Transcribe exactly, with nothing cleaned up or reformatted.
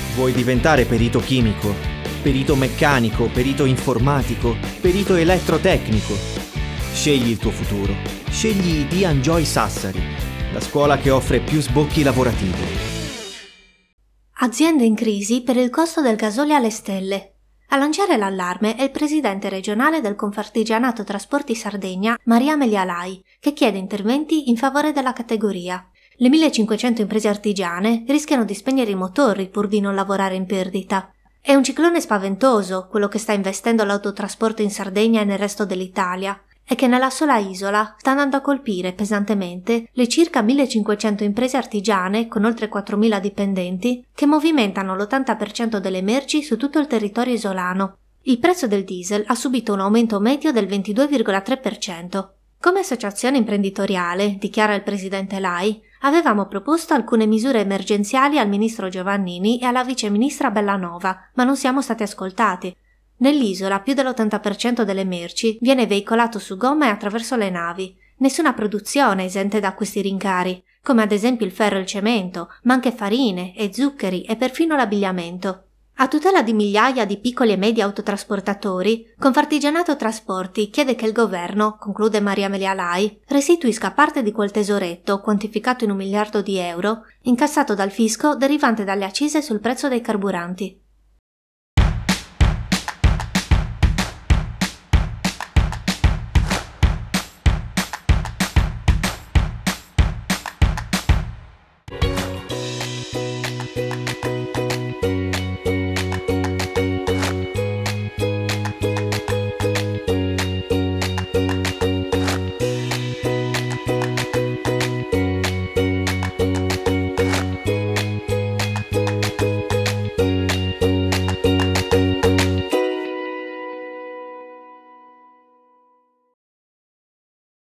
Vuoi diventare perito chimico, perito meccanico, perito informatico, perito elettrotecnico? Scegli il tuo futuro. Scegli Dian Joy Sassari, la scuola che offre più sbocchi lavorativi. Aziende in crisi per il costo del gasolio alle stelle. A lanciare l'allarme è il presidente regionale del Confartigianato Trasporti Sardegna, Maria Amelia Lai, che chiede interventi in favore della categoria. Le millecinquecento imprese artigiane rischiano di spegnere i motori pur di non lavorare in perdita. È un ciclone spaventoso quello che sta investendo l'autotrasporto in Sardegna e nel resto dell'Italia, e che nella sola isola sta andando a colpire pesantemente le circa millecinquecento imprese artigiane con oltre quattromila dipendenti che movimentano l'ottanta per cento delle merci su tutto il territorio isolano. Il prezzo del diesel ha subito un aumento medio del ventidue virgola tre per cento. Come associazione imprenditoriale, dichiara il presidente Lai, avevamo proposto alcune misure emergenziali al ministro Giovannini e alla vice ministra Bellanova, ma non siamo stati ascoltati. Nell'isola più dell'ottanta per cento delle merci viene veicolato su gomma e attraverso le navi. Nessuna produzione è esente da questi rincari, come ad esempio il ferro e il cemento, ma anche farine e zuccheri e perfino l'abbigliamento. A tutela di migliaia di piccoli e medi autotrasportatori, Confartigianato Trasporti chiede che il governo, conclude Maria Amelia Lai, restituisca parte di quel tesoretto, quantificato in un miliardo di euro, incassato dal fisco derivante dalle accise sul prezzo dei carburanti.